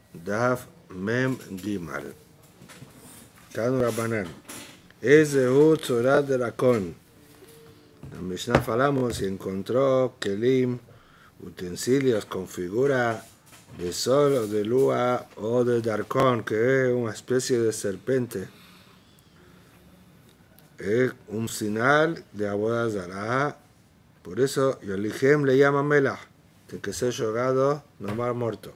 Daf Mem Gimal. Tanu Rabanan. Ezehu Tzorah de Rakon. En Mishnah falamos y encontró kelim, utensilios con figura de sol o de lua o de darkón, que es una especie de serpente. Es un sinal de Avodah Zará. Por eso Yolichem le llama Melach, de que se ha jugado no mar muerto.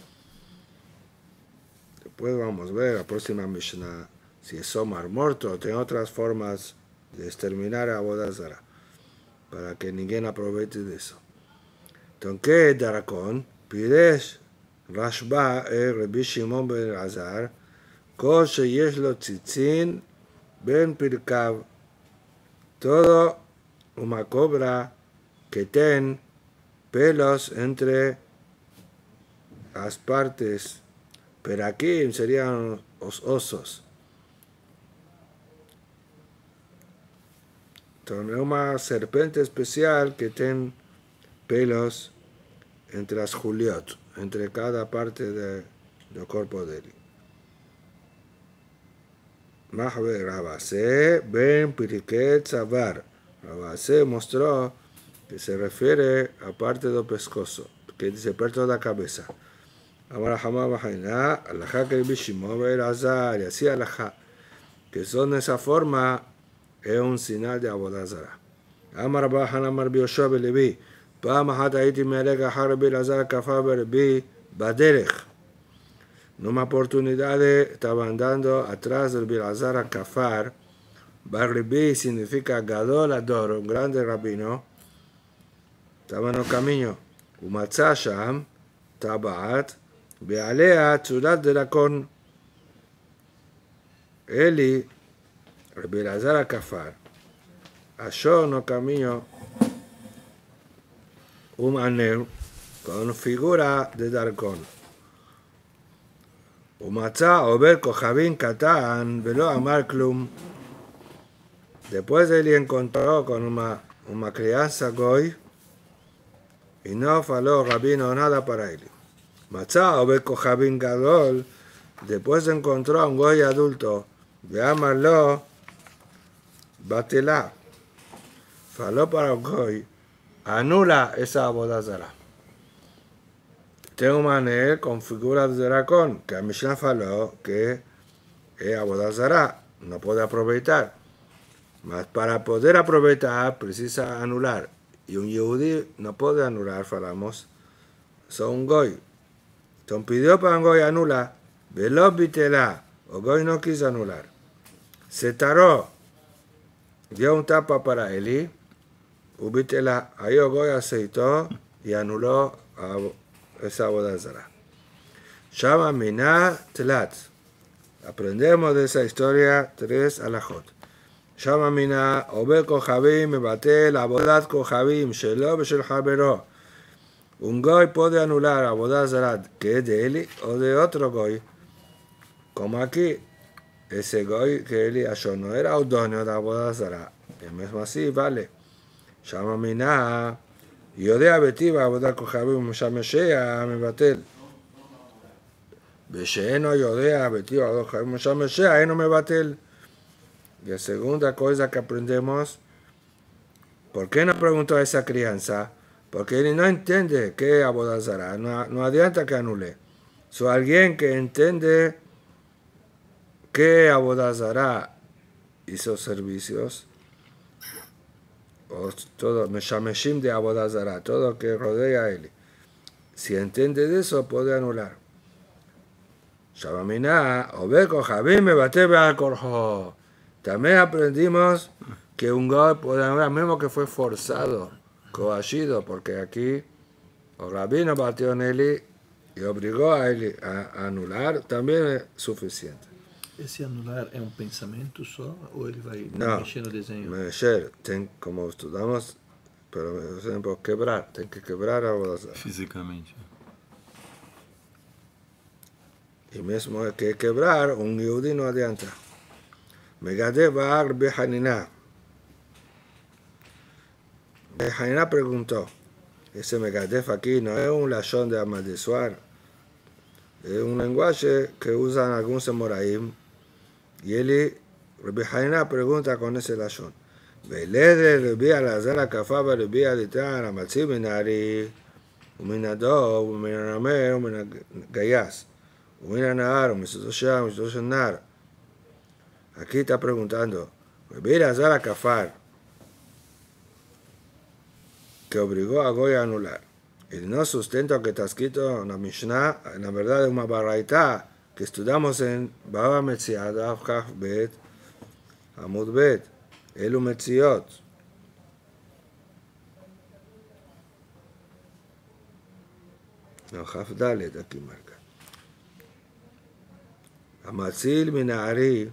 Después vamos a ver la próxima Mishnah si es mar muerto o tiene otras formas de exterminar a Avodah Zará, para que ninguém aproveche de eso. Entonces, ¿qué es Darakon? Pidesh Rashba Rabbi Shimon ben Elazar, Kol sheyesh lo tzitzin ben pirkav, todo una cobra que tiene pelos entre las partes, pero aquí serían los osos. Entonces, una serpiente especial que tiene pelos entre las juliot, entre cada parte del cuerpo de él. Mahve Rabase ben Piriket Savar. Rabase mostró que se refiere a parte del pescozo, que dice perto de la cabeza. Amar Hamá Bajaina, alajá que Bishimo ben Elazar, y así alajá, que son de esa forma, es un señal de Avodah Zará. Amar Bajan Amar Bioshua Belevi, פעם אחת הייתי מהרגע אחר רבי אלעזר כפר ברבי בדרך. Numa oportunidade estaba andando atrás de Rabbi Elazar Kafar. Barrebi significa gadolador, un grande rabino. Estaba en el camino. ומצא שם טבעת ועליה צורת דרקון. Eli, Rabbi Elazar Kafar, halló en el camino un anel con figura de dragón. ומצא עובר כוכבים קטן ולא אמר כלום. Después él encontró con una crianza goy y no faló rabino nada para él. מצא עובר כוכבים גדול, después encontró a un goy adulto ואמר לו בטלה. faló para el goy, anula esa Avodah Zará. Tengo un anel con figura de dragón, que a Mishnah faló que es Avodah Zará, no puede aprovechar. Mas para poder aprovechar precisa anular. Y un yehudí no puede anular, falamos. Son un goy. Entonces pidió para un goy anular, velo bitela, o goy no quiso anular. Se taró, dio un tapa para Eli, ubitela, ahí el goy aceitó y anuló esa Avodah Zará. Shama Miná Tlat. Aprendemos de esa historia 3 alajot. Shama Miná Ober Kojavim Mebatel Avodat Kojavim Shelo Beshel Javero. Un goy puede anular Avodah Zará que es de Eli o de otro goy. Como aquí, ese goy que Eli halló no era idóneo de Avodah Zará. Y mismo así vale. Shama Miná יודע ביתי בעבודת כוכבים ומשמשע מבטל. ושאינו יודע ביתי בעבודת כוכבים ומשמשע אינו מבטל. Y la segunda cosa que aprendemos, ¿por qué no preguntó a esa crianza? Porque él no entiende qué es Avodah Zará, no adianta que anule. So, alguien que entiende qué es Avodah Zará y sus servicios, o todo, Meshameshim de Avodah Zará, todo que rodea a él. Si entiende de eso, puede anular. Shabaminá, Ober Kojavim Mebatel Be'al Korjo. También aprendimos que un goy puede anular, mismo que fue forzado, coagido, porque aquí el rabino batió en él y obligó a él a anular, también es suficiente. Esse anular é um pensamento só ou ele vai mexer no desenho? Mexer, como estudamos, pero por ejemplo, quebrar, tem que quebrar a Avodah Zará. Fisicamente. Y mesmo que quebrar, un yehudí no adianta. Megadeh Bar Behanina. Behanina preguntó, ese Megadef aquí no es un lashon de Amadesuar. Es un lenguaje que usan algunos Emoraim. Y Rabbi Haina pregunta con ese lashon. Velede Rabbi Elazar הקפה ורבי אליטן המציא מן הארי ומן הדוב ומן הנמר ומן הגייס ומן הנהר ומסודו שם ומסודו של נהר. Aquí está preguntando, Rabbi Elazar Akafar, que obligó a Goy a anular. El no sustento que está escrito en la Mishnah, en la verdad de una baraita que estudiamos en Baba Metziat, Avkaf Bet, Amud Bet, Elu Metziot. No, Haf Dalet aquí marca. Amatzil Minari,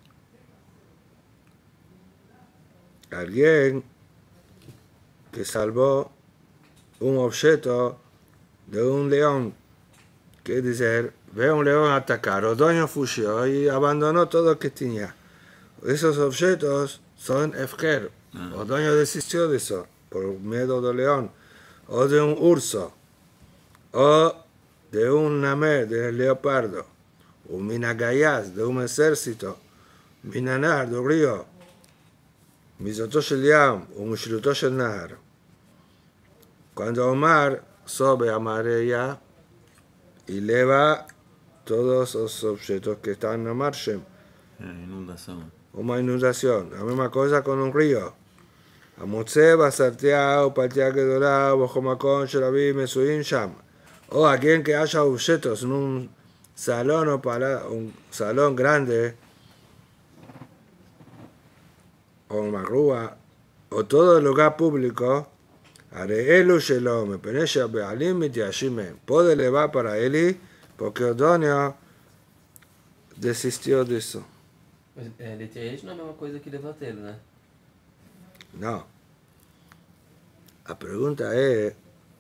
alguien que salvó un objeto de un león, que dice, ve un león atacar, o dueño fugió y abandonó todo lo que tenía. Esos objetos son Efker, o dueño desistió de eso, por miedo del león, o de un urso, o de un namer, de un leopardo, o minagayas, de un ejército, minanar, del río, mizoto shel yam, o mishluto shel nahar. Cuando Omar sube a María y eleva todos los objetos que están en la marcha. Inundación. Una inundación. La misma cosa con un río. Amotze, Basartea, Patia Gedorá, Bojomakon, Sherabi, Mesuin, Sham. O alguien que haya objetos en un salón o para un salón grande, o una rúa, o todo el lugar público. Areelu shelo me penesha bealim mitiashime. Puede elevar para Eli porque el dueño desistió de eso. Literalmente não é a mesma coisa que levantá-lo, né? No. La pregunta es,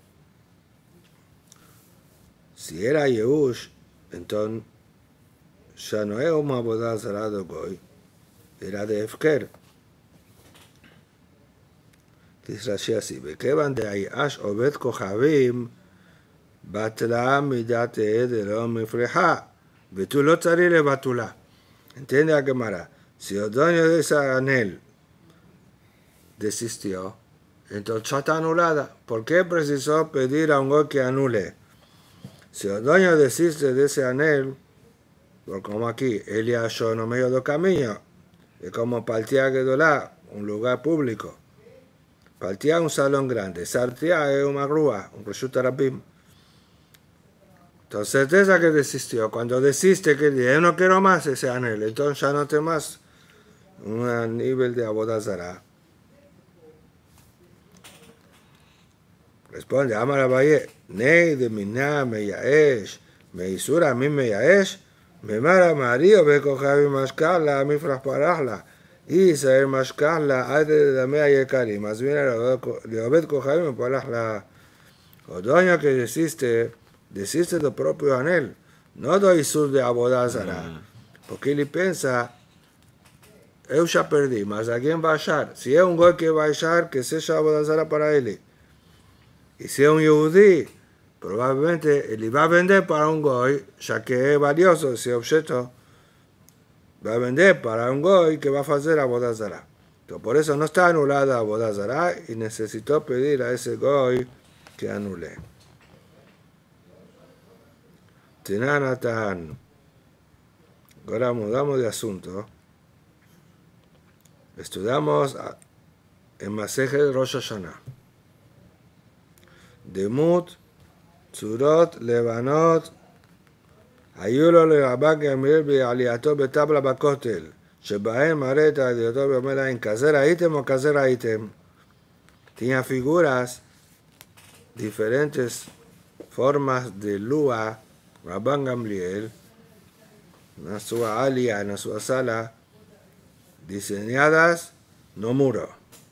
si era Yehush, entonces ya no es una boda zará de Goy, era de Efker. Dice Rashi así, וכיוון דהייאש עובד כוכבים, בטלה מידת דלא מפריחה, ותו לא צריך לבטולה. Entiende la Gemara. Si el dueño de ese anel desistió, entonces ya está anulada. ¿Por qué precisó pedir a un Goy que anule? Si el dueño desiste de ese anel, por como aquí, él ya halló en medio del camino, es como Paltia Gedolá, un lugar público. Paltia un salón grande, Sartia es una grúa, un Reshut Rabim. Entonces, certeza que desistió. Cuando desiste, que dice, yo no quiero más ese anel, entonces ya no te más un nivel de abodazara. Responde, Amar Abaye, Nei de Miná me yaesh, me isura a mí me yaesh, me mara Mario, ve cojavi mascarla, a mí frasparajla. Y saber mascarla, hay de dame yekari, más bien le obed cojavi me palajla. O dueño que desiste del propio anel, no do isur de abodazara, porque él piensa, yo ya perdí, mas alguien va a hallar. Si es un Goy que va a hallar, que sea abodazara para él. Y si es un Yehudí, probablemente él va a vender para un Goy, ya que es valioso ese objeto, va a vender para un Goy que va a hacer abodazara. Entonces, por eso no está anulada abodazara y necesitó pedir a ese Goy que anule. Tinanatan. Ahora mudamos de asunto. Estudiamos en Masejet Rosh Hashanah. Demut, Tzurot, Levanot, היו לו לרבן גמליאל בעלייתו בטבלה בכותל, שבהם מראה את עלייתו ואומר להם, כזה ראיתם o כזה ראיתם? Tenía figuras, diferentes formas de lua, Rabban Gamliel, en su alia, en su sala, diseñadas, no muro.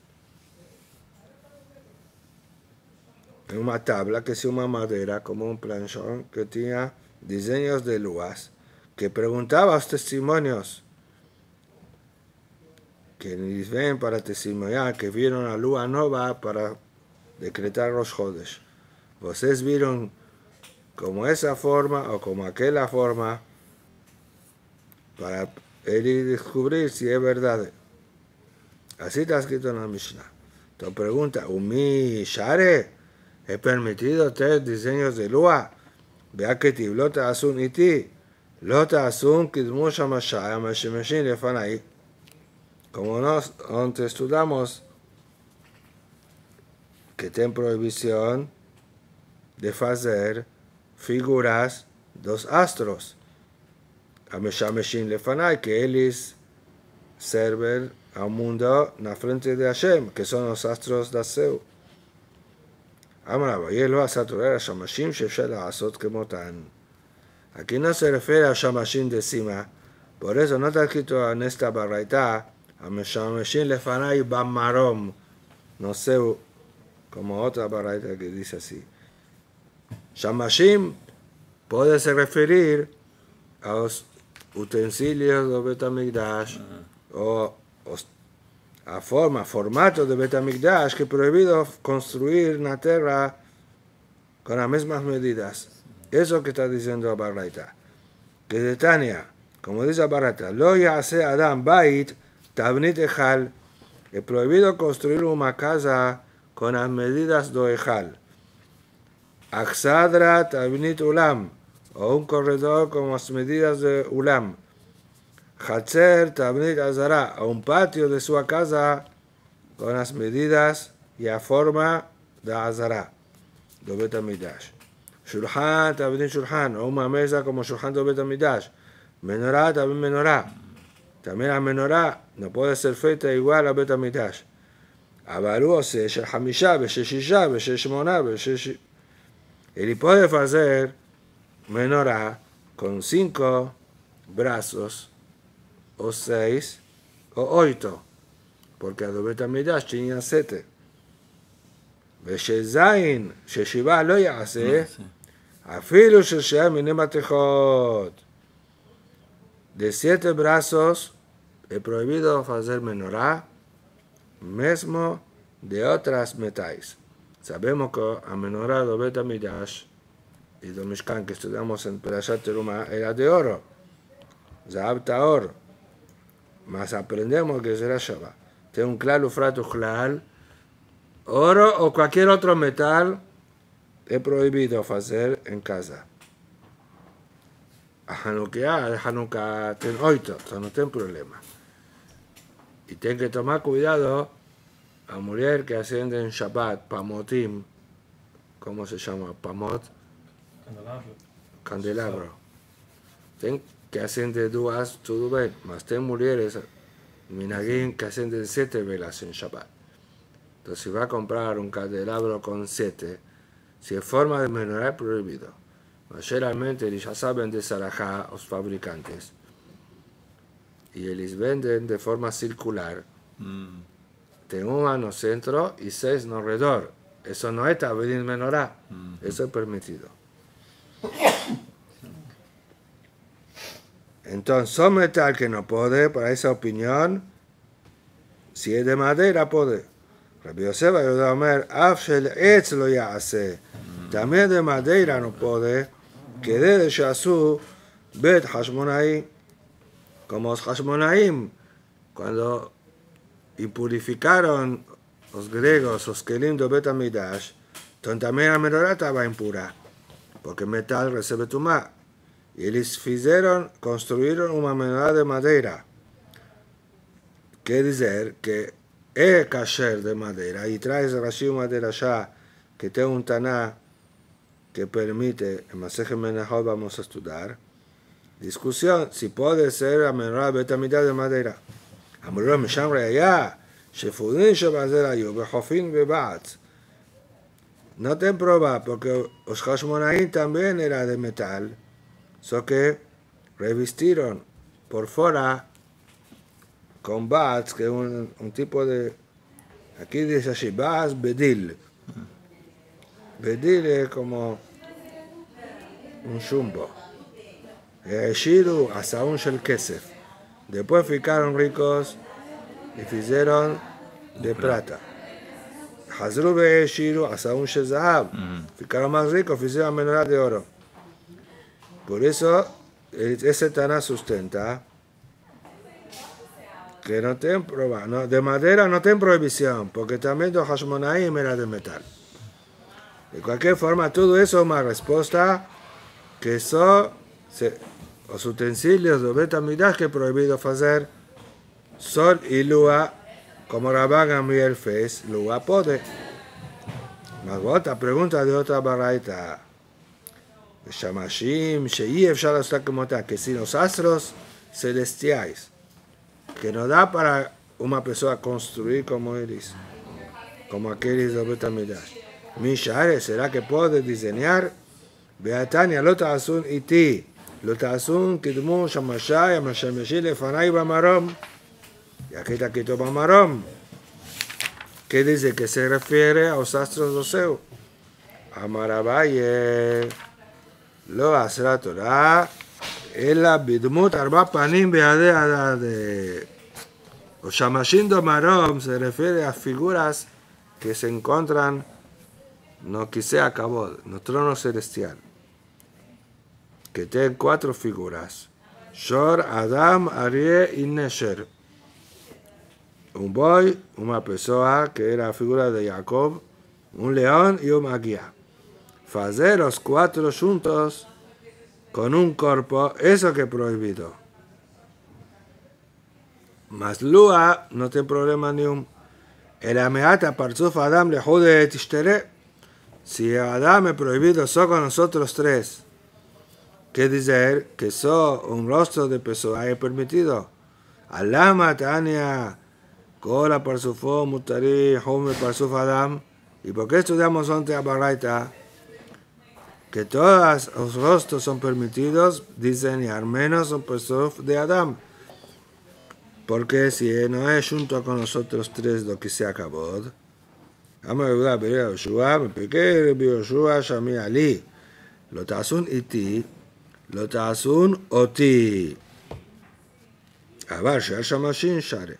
En una tabla que es una madera, como un planchón, que tenía diseños de luas, que preguntaba a los testimonios que ven para testimoniar que vieron la lua nova para decretar los jodes. Ustedes vieron como esa forma o como aquella forma, para él descubrir si es verdad. Así está escrito en la Mishnah. Entonces pregunta, ¿Umi Share? ¿Es permitido tener diseños de lua? Vea que Tiblota Asun Iti. Lota Asun Kidmu Shamashaya Mashimeshin Lefanai. Como antes estudiamos, que tiene prohibición de hacer figuras dos astros. Ameshameshin Lefanai, que ellos sirven al mundo en la frente de Hashem, que son los astros de Aseu. Aquí no se refiere a Shamashim de cima, por eso no está escrito en esta baraita, Ameshameshin Lefanai Bamarom, no sé, como otra baraita que dice así. Shamashim puede se referir a los utensilios de Bet HaMikdash o a formato de Bet HaMikdash, que es prohibido construir en la tierra con las mismas medidas. Eso que está diciendo la Baraita. Que de Tania, como dice la Baraita, Lo ya'aseh Adam bait tabnit echal, es prohibido construir una casa con las medidas de echal. Aksadra tabnit ulam, o un corredor con las medidas de ulam. Hatzer tabnit azara, o un patio de su casa con las medidas y la forma de azara, de Bet HaMikdash. Shulhan tabnit shulhan, o una mesa como shulhan de Bet HaMikdash. Menorá también menorá. También la menorá no puede ser feita igual a Bet HaMikdash. Avaru se shel hamisha, beshel shisha, beshel shmona, beshel... Él puede hacer menorá con 5 brazos, o 6, o 8, porque a Bet HaMikdash tenía 7. ושזין, ששיבה לא יעשה, אפילו ששם מיני מתכות. De 7 brazos es prohibido hacer menorá, mesmo de otras metais. Sabemos que a menorá de Bet HaMikdash y de Mishkan que estudiamos en Perashat Teruma era de oro, Zahab Taor, mas aprendemos que será Shabbat. Tiene un claro frato clal, oro o cualquier otro metal es prohibido hacer en casa. A Hanukkah tiene 8, entonces no tiene problema. Y tiene que tomar cuidado a mujer que asciende en Shabbat, pamotim, ¿cómo se llama? Pamot, candelabro. Tiene que ascender 2, todo bien, mas tiene mujeres, minagim, que ascienden 7 velas en Shabbat. Entonces, si va a comprar un candelabro con 7, si es forma de menorá, es prohibido. Generalmente, ellos ya saben de Sarajá, los fabricantes, y ellos venden de forma circular. Tienen 1 en el centro y 6 en alrededor. Eso no es taberín menorá, eso es permitido. Entonces, son metal que no puede, para esa opinión, si es de madera, puede. Rabbi Yosef ayuda a Omer, Af shel etz lo ya'aseh. También de madera no puede, que de Shasu Bet Hashmonaim, como los Hashmonaim, cuando impurificaron los griegos, los kelim de Bet HaMikdash, entonces también la menorá estaba impura, porque metal recibe tumá. Y ellos construyeron una menorá de madera. Quiere decir que es kasher de madera, y trae Rashi madera ya, que tiene un taná que permite, en Masejet Menachot vamos a estudiar, discusión, si puede ser la menorá Bet HaMikdash de madera. Amoró Misham Reaya, Shefudin Shebazer Ayu, Behofin Bebatz. No te prueba, porque los Hashmonaim también era de metal, solo que revistieron por fuera con bats, que es un tipo de, aquí dice así, bats bedil. Bedil es como un chumbo. Shiru asaun shel kesef. Después ficaron ricos y hicieron de plata. Hazru be shiru asaun shel zahab. Ficaron más ricos, hicieron menorá de oro. Por eso, ese Taná sustenta que no tienen prueba, no, de madera no tienen prohibición, porque también los Hashmonaim era de metal. De cualquier forma, todo eso es una respuesta que son los utensilios de Bet HaMikdash que es prohibido hacer sol y lua, como Rabban Gamliel fez, lua puede. Mas otra pregunta de otra baraita. Shamashim, She'i Efshar לעשות כמותה, que si los astros celestiales, que no da para una persona construir como ellos, como aquellos de Bet HaMikdash. Mishare, ¿será que puede diseñar? Beatania, lo ta'asun iti, lo ta'asun kidmu shamashay, amashamashim lefanay bamarom. Y aquí está quito bamarom. ¿Qué dice? Que se refiere a los astros de Oseo. Amarabaye, lo hace la Torah, ela bidmut arba panim beade adade. Los shamashim de Marom se refiere a figuras que se encuentran no quise acabó, no trono celestial, que tiene 4 figuras: Shor, Adam, Arie y Nesher. Un buey, una persona que era la figura de Jacob, un león y un magia. Fazer los 4 juntos con un cuerpo, eso que es prohibido. Mas Lua no tiene problema ni un. El ameata parzuf Adam le jode tishtere. Si Adam es prohibido solo con nosotros 3, ¿qué dice? Que solo un rostro de persona es permitido. Alama Tania, Kola Parsufo, Mutari, Home Parsuf Adam. ¿Y por qué estudiamos antes a Baraita? Que todos los rostros son permitidos, dicen, y al menos un Parsuf de Adam. Porque si no es junto con nosotros 3 lo que se acabó, אמר יהודה ברי יהושע, בפרקי רבי יהושע שמיע לי, לא תעשון איתי, לא תעשון אותי. אבל שער שמשין שare.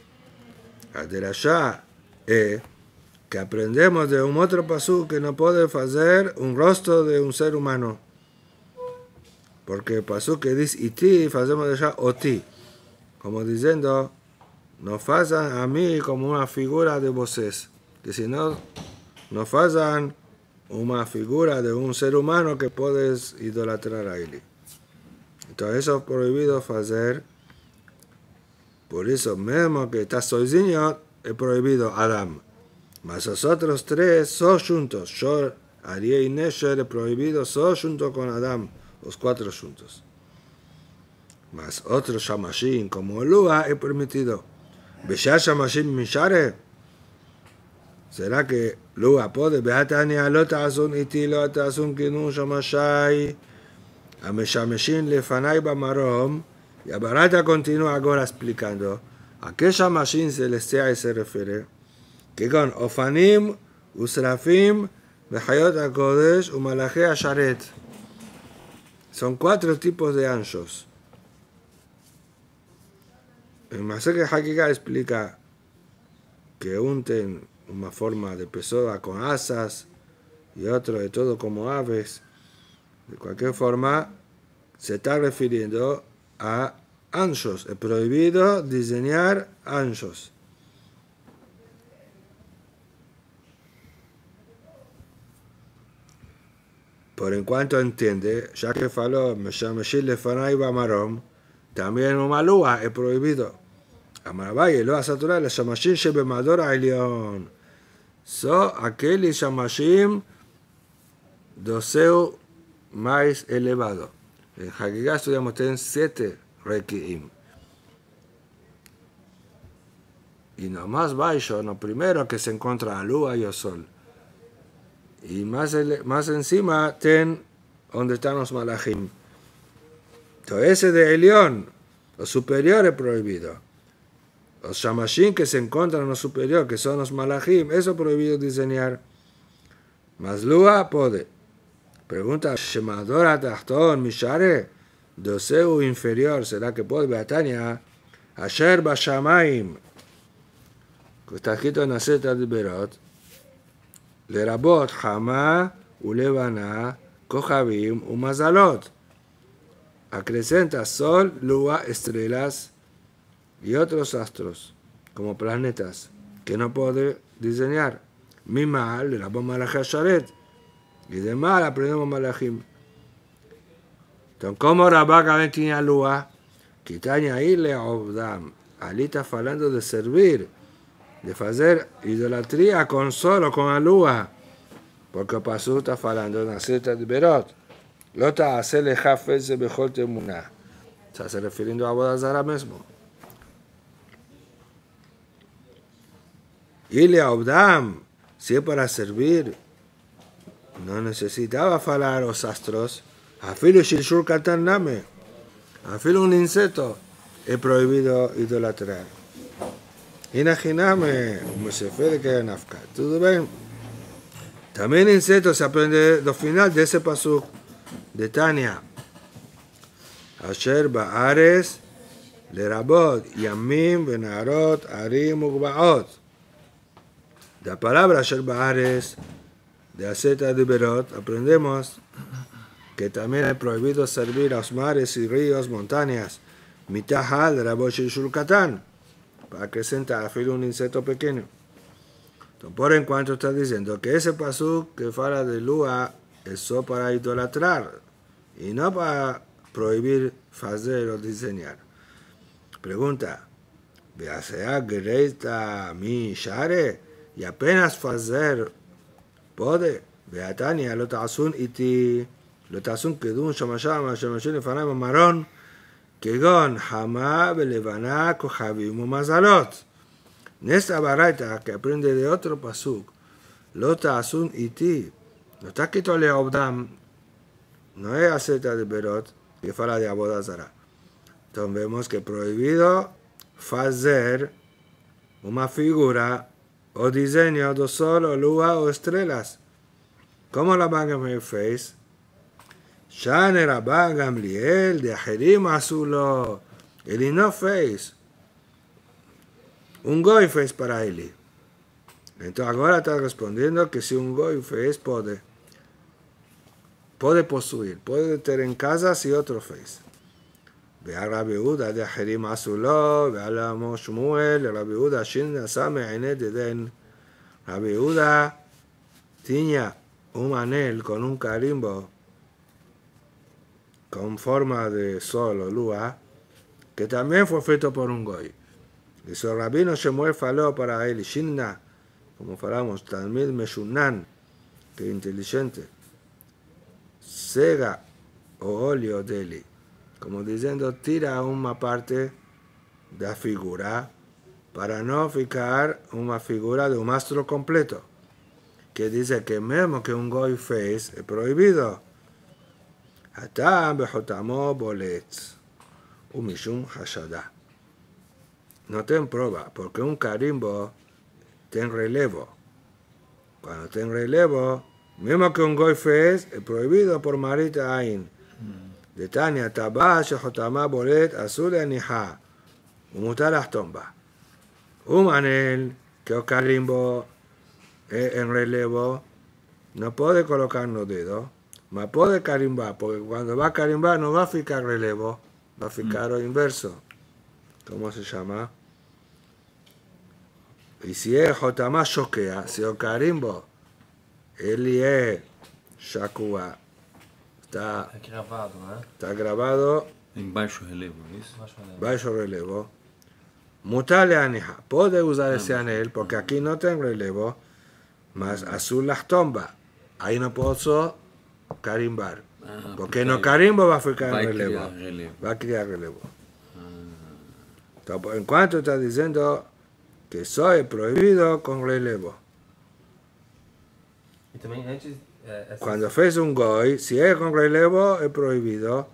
הדרשה que aprendemos de un otro pasú que no puede hacer un rostro de un ser humano. Porque el pasú que dice iti, hacemos de ya oti. Como diciendo, no hacen a mí como una figura de voces. Que si no, nos hacen una figura de un ser humano que puedes idolatrar a él. Entonces eso es prohibido hacer. Por eso mismo que está sozinho, es prohibido Adam. Mas los otros 3 son juntos. Shor, Arie y Nesher es prohibido, son junto con Adam, los 4 juntos. Mas otros Shamashim, como Lua, es permitido. Beshar Shamashim Mishare. ¿Será que Lua puede? Beatania lo ta'asun iti lo ta'asun kinu shamashay ameshameshin lefanay bamarom. Y a Barata continúa ahora explicando a qué shamashim celestial se refiere. Que con Ofanim, Usrafim, Bechayot HaKodesh, Umalaje Asharet. Son 4 tipos de anchos. El Maseke Hakika explica que unten una forma de persona con asas y otro de todo como aves. De cualquier forma, se está refiriendo a anchos. Es prohibido diseñar anchos. Por en cuanto entiende, ya que faló Meshameshil Lefanay Bamarom, también una lua es prohibido. Amarabaye lo asatural le shamashim shebemador ha'elyon. So aquel shamashim doseu más elevado. En Hagigah estudiamos tienen 7 requiim. Y no más bajo, no primero que se encuentra la lua y el sol. Y más encima ten donde están los malachim. Entonces ese de Elión, lo superior es prohibido. Los shamashim que se encuentran en lo superior, que son los malachim, eso es prohibido diseñar. Mas lua puede. Pregunta, Shemador Tachton Mishare, doseu inferior, ¿será que puede? Beatania, Asher Bashamaim, que está escrito en la Seta de Berot, Lerabot Hama, Ulevana, Kochavim, Umazalot. acrecenta sol, luna, estrellas y otros astros, como planetas, que no puede diseñar. Mi mal, de la bomba Malachim Sharet, y de mal aprendemos Malachim. Entonces, como Rabá tenía lua, Quitaña y le obdam. Ali está hablando de servir, de hacer idolatría con solo con la lua, porque pasó está hablando de una cierta de Berot. Lo está hacerle jafes de mejor temuná. Está se refiriendo a Abodazara mismo. Y le obdam, si es para servir, no necesitaba hablar a los astros. Afilo shilshur katan name. Afilo un insecto es prohibido idolatrar. Imagíname, como se fue que en Afka. ¿Todo bien? También insecto se aprende del final de ese pasuk de Tania. Asher ba'ares lerabot yamim benarot arim ugbaot. De la palabra Asher ba'ares de Aseta de Berot aprendemos que también es prohibido servir a los mares y ríos, montañas, mitahal, rabosh y shulkatán, para que sienta a un insecto pequeño. Entonces, por en cuanto está diciendo que ese pasuk que fala de lua es solo para idolatrar y no para prohibir hacer o diseñar. Pregunta, ¿veasea gereita mi share? Y apenas hacer puede, beatania lo ta'asun iti lo ta'asun kedun shamashama shamashin fanam maron kegon hama belevana kochavim umazalot. En esta baraita que aprende de otro pasuk, lo ta'asun iti, no está escrito le obdam, no es aceta de Berot, que fala de Abodazara. Entonces vemos que prohibido hacer una figura o diseño de sol o lua o estrellas. ¿Cómo la Rabban Gamliel fez? Shane Rabban Gamliel de Ajerim Azulo. Él no fez. Un goy fez para él. Entonces ahora está respondiendo que si un goy fez, puede posuir, puede tener en casa si otro fez. Ve a Rabbi Yehuda de Ajerim Azulo, ve a la Shmuel, Rabbi Yehuda Shin Same Ainet de Den. Rabbi Yehuda tenía un anel con un carimbo con forma de sol o lua, que también fue feito por un goy. Y su rabino Shemuel faló para él, Shinna, como falamos, Talmid Meshunan, que inteligente, sega o óleo dele, como diciendo, tira una parte de la figura para no ficar una figura de un astro completo, que dice que mismo que un goy fez es prohibido. Hatam behotamo boletz umishum hashada. No ten prueba, porque un carimbo ten relevo. Cuando ten relevo, mismo que un goy fez es prohibido por Marita Ain. De Tania tabash hotama bolet azul aniha umutar astomba. Un anel que el carimbo en relevo no puede colocar los dedos, mas puede carimbar, porque cuando va a carimbar no va a ficar relevo, va a ficar lo inverso. ¿Cómo se llama? Y si es Jotamá Shokea, si el carimbo, él es Shakua, está grabado em baixo relevo, é isso? bajo relevo. Mutale anija, puede usar ese anel, porque aquí no tengo relevo, mas azul las tomba. Ahí no puedo carimbar. Porque no carimbo va a ficar en relevo. Va a crear relevo. Entonces, en cuanto está diciendo que soy prohibido con relevo. E também antes... Cuando fez un goy, si es con relevo, es prohibido.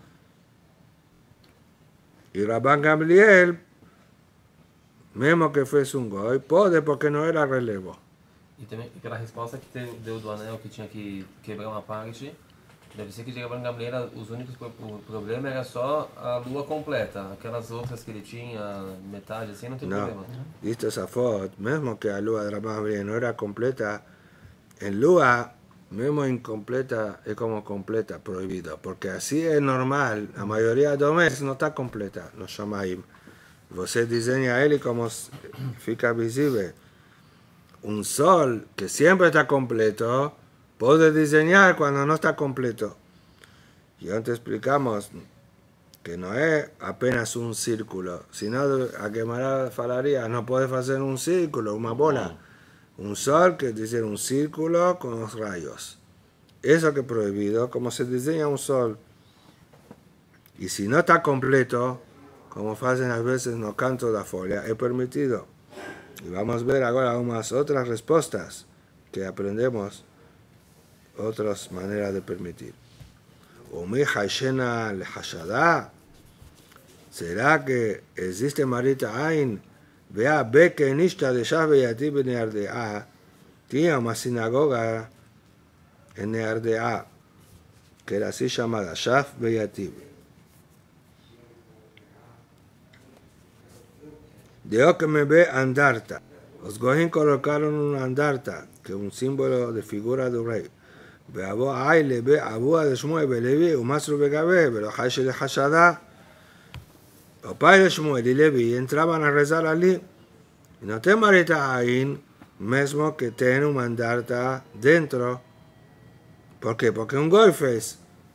Y Rabban Gamliel, mesmo que fez un goy, pode porque não era relevo. E também aquela resposta que deu do anel que tinha que quebrar uma parte, deve ser que de Rabban Gamliel os únicos problemas era só a lua completa. Aquelas outras que ele tinha, metade assim, não tem problema. Visto esa foto, mesmo que a lua de Rabban Gamliel no era completa, en lua mismo incompleta es como completa, prohibido, porque así es normal, la mayoría de meses no está completa, los shamaim. Você diseña ele como fica visible. Un sol que siempre está completo, puede diseñar cuando no está completo. Y antes explicamos que no es apenas un círculo, sino a Gemara falaría, no puede hacer un círculo, una bola. Un sol que dice un círculo con los rayos. Eso que es prohibido, como se diseña un sol. Y si no está completo, como hacen a veces en los cantos de la folia, es permitido. Y vamos a ver ahora unas otras respuestas que aprendemos, otras maneras de permitir. Umi Haishena le Hashada. ¿Será que existe Marita Ain? Vea, ve que Nishta de Shah Beyati Ben Neardea tenía una sinagoga en Neardea, que era así llamada, Shah Beyati. Dios que me ve andarta. Los Goyim colocaron una andarta, que es un símbolo de figura de un rey. Veabo ay le ve abua de Shmuel Belevi, Umasru Begabe, pero Haish le Hashada. Los padres de Shmuel y Levi entraban a rezar allí. Y no te marita ain, mismo que tiene una andarta dentro. ¿Por qué? Porque un golfes.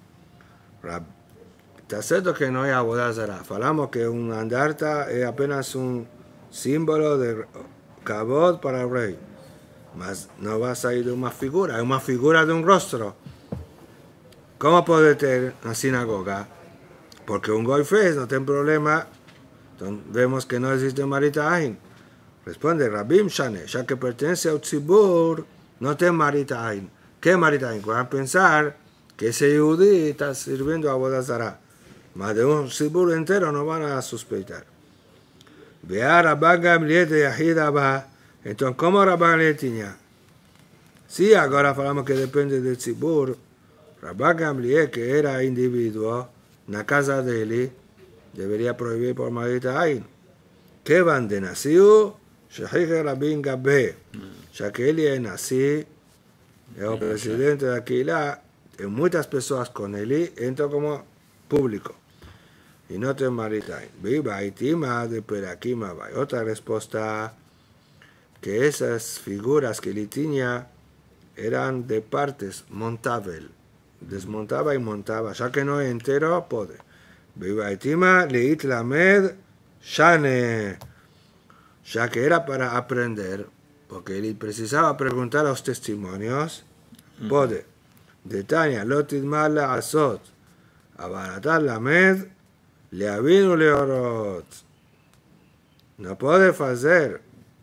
Está cierto que no hay abodazara. Falamos que una andarta es apenas un símbolo de cabot para el rey. Mas no va a salir de una figura, es una figura de un rostro. ¿Cómo puede tener una sinagoga? Porque un golfes no tiene problema. Entonces vemos que no existe Marita Ain. Responde Rabim Shane, ya que pertenece a un tzibur, no tiene Marita Ain. ¿Qué Marita Ain? Van a pensar que ese yudí está sirviendo a Bodazara. Más de un tzibur entero no van a sospechar. Vea Rabban Gamliel de Yahida va. Entonces, ¿cómo Rabban Gamliel tenía? Sí, ahora hablamos que depende del tzibur. Rabban Gamliel, que era individuo, en la casa de él, debería prohibir por Marita Ain. ¿Qué van de nacido? Shahige Rabin Gabbe. Ya que él es nacido, es el presidente de Aquila, y muchas personas con él entran como público. Y no te Marita Ain. Viva Itima de Perakima. Otra respuesta, que esas figuras que él tenía eran de partes, montables. Desmontaba y montaba, ya que no es entero, puede. Viva Itima, Leit Lamed, Shane, ya que era para aprender, porque él precisaba preguntar a los testimonios, puede. De Tania, Lotit Mala Azot, Abaratar Lamed, Leavinu Leorot. No puede hacer,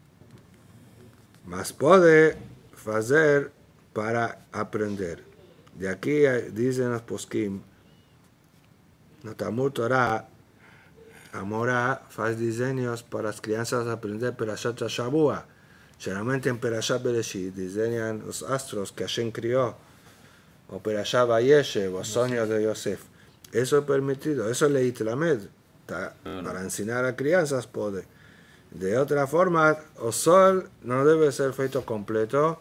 mas puede hacer para aprender. De aquí dicen los poskim, no Talmud Torah, Amorá faz diseños para las crianzas aprender Perashat Shabua. Generalmente en Perashat Bereshit diseñan los astros que Hashem crió, o Perashat Vayeshev, o sueños de Yosef. Eso es permitido, eso es Leit Lamed. Para enseñar a crianzas puede. De otra forma, el sol no debe ser feito completo.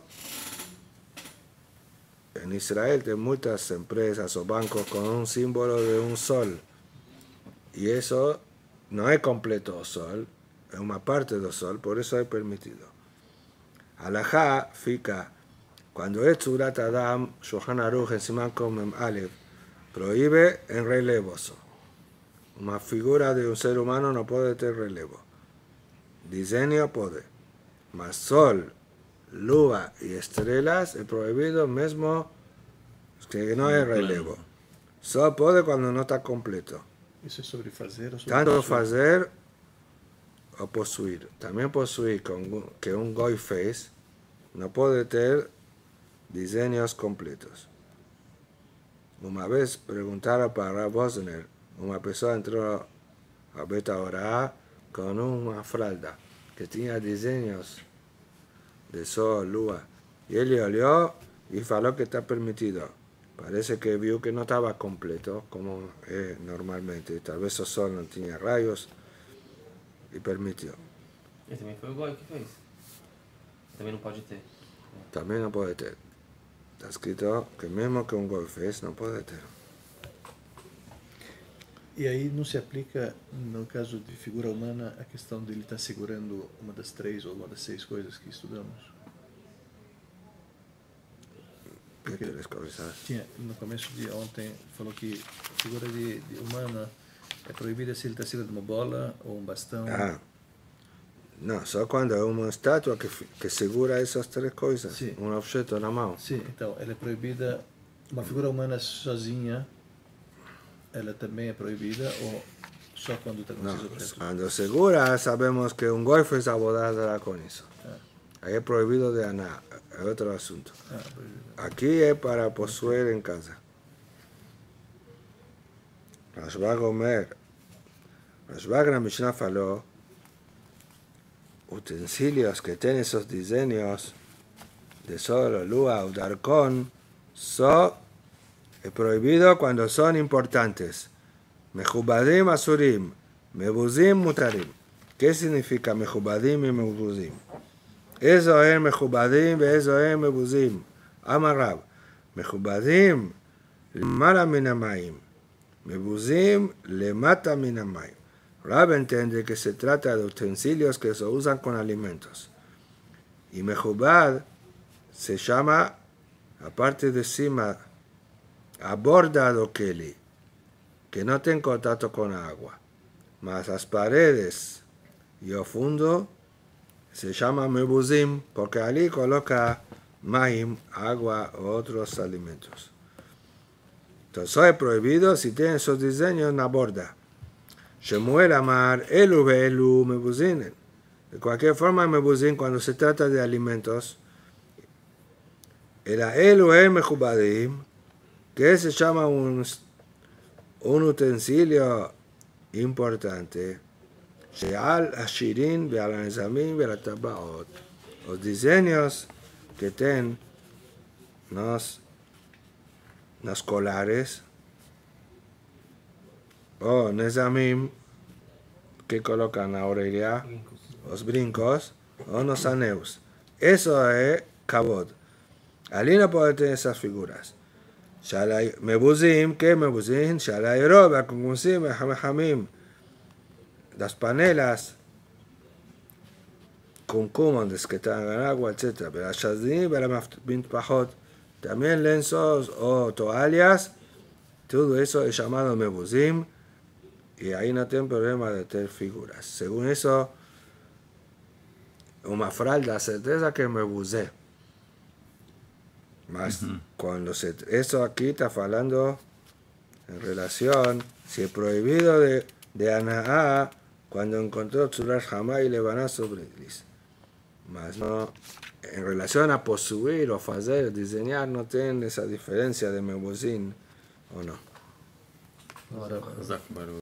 En Israel hay muchas empresas o bancos con un símbolo de un sol. Y eso no es completo el sol, es una parte del sol, por eso es permitido. Alajá fica, cuando es Tzurat Adam, Shulchan Aruch en Siman Mem Aleph, prohíbe en relevos. Una figura de un ser humano no puede tener relevo. Diseño puede. Mas sol, luna y estrellas es prohibido mismo que no hay relevo. Sol puede cuando no está completo. Eso es sobre fazer o sobre Tanto possuir? fazer o possuir. También possuir que un goy face no puede tener diseños completos. Una vez preguntaron para Rav Bosner, una persona entró a Beta Orá con una falda que tenía diseños de sol, luna. Y él le olió y faló que está permitido. Parece que vio que no estaba completo, como normalmente. Tal vez el sol no tenía rayos y permitió. E também foi o Goi que fez. Também não pode ter. También no puede tener. Está escrito que mismo que un golfes não pode ter. E aí não se aplica, no caso de figura humana, a questão de ele estar segurando uma das 3 ou uma das 6 coisas que estudamos? Que três coisas? Tinha, no começo de ontem, falou que a figura de humana é proibida se ele está segurando uma bola ou um bastão. Ah, não, só quando é uma estátua que segura essas três coisas, Sim. um objeto na mão. Sim, então, ela é proibida, uma figura humana sozinha, ela também é proibida ou só quando está com Não, esses objetos? quando segura, sabemos que um golfe abodará com isso. Aí é proibido de anar, é outro assunto. Proibida. Aqui é para possuir em casa. Rashbag na Mishnah falou, utensílios que têm esos diseños de sol, lua o darcón, é proibido quando são importantes. Mechubadim asurim, mebuzim mutarim. ¿Qué significa mechubadim y mebuzim? Eso es mechubadim y eso es mebuzim. Amarrab. Mechubadim lemara minamayim. Mebuzim lemata minamayim. Rab entiende que se trata de utensilios que se usan con alimentos. Y mechubad se llama, aparte de cima, abordado keli, que no tiene contacto con agua. Mas las paredes y el fondo se llama mebuzim, porque allí coloca maim, agua o otros alimentos. Entonces es prohibido si tiene esos diseños en la borda. Shemuel amar elu ve'elu mebuzinen. De cualquier forma, mebuzin, cuando se trata de alimentos, el elu es mechubadim, que se llama un utensilio importante, she'al ashirin ve'al anezamim ve'al tabaot. Los diseños que tienen los colares, o nezamim, que colocan la orella, los brincos, o los aneus. Eso es kabod. Allí no puede tener esas figuras. Mebuzim, ¿qué mebuzim? Shalayro, Bakungusim, Hamhamim. Las panelas con cumandes que están en agua, etc. Pero Shazim, Pajot, también lienzos o toallas, todo eso es llamado mebuzim. Y ahí no tiene problema de tener figuras. Según eso, una fralda certeza que me busé. Mas cuando eso aquí está hablando en relación, si es prohibido de Anaá, cuando encontró Tzurar Hamay y Lebaná sobre Gris. Mas no, en relación a poseer o hacer, diseñar, no tiene esa diferencia de mebuzín o no. Ahora, חזק ברור.